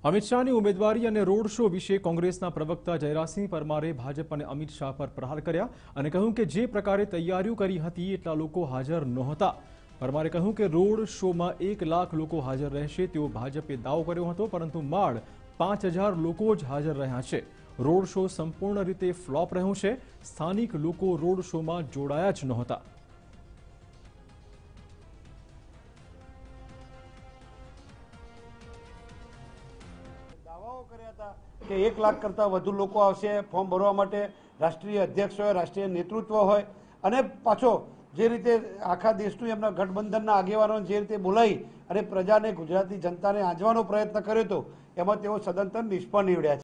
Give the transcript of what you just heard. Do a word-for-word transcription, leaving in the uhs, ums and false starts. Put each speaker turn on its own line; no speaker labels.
અમિત શાહની ઉમેદવારી અને રોડ શો વિશે કોંગ્રેસના પ્રવક્તા જયરાજસિંહ પરમારે ભાજપ અને અમિત શાહ પર પ્રહાર કર્યા અને કહ્યું કે જે પ્રકારે તૈયારીઓ કરી હતી એટલા લોકો હાજર નહોતા। પરમારે કહ્યું કે રોડ શોમાં એક લાખ લોકો હાજર રહેશે તેવો ભાજપે દાવો કર્યો હતો, પરંતુ માળ પાંચ હજાર લોકો જ હાજર રહ્યા છે। રોડ શો સંપૂર્ણ રીતે ફ્લોપ રહ્યો છે। સ્થાનિક લોકો રોડ શોમાં જોડાયા જ નહોતા।
દાવાઓ કર્યા હતા કે એક લાખ કરતાં વધુ લોકો આવશે ફોર્મ ભરવા માટે। રાષ્ટ્રીય અધ્યક્ષ હોય, રાષ્ટ્રીય નેતૃત્વ હોય અને પાછો જે રીતે આખા દેશનું એમના ગઠબંધનના આગેવાનો જે રીતે બોલાવી અને પ્રજાને, ગુજરાતી જનતાને આંજવાનો પ્રયત્ન કર્યો હતો, એમાં તેઓ સદંતર નિષ્ફળ નીવડ્યા છે।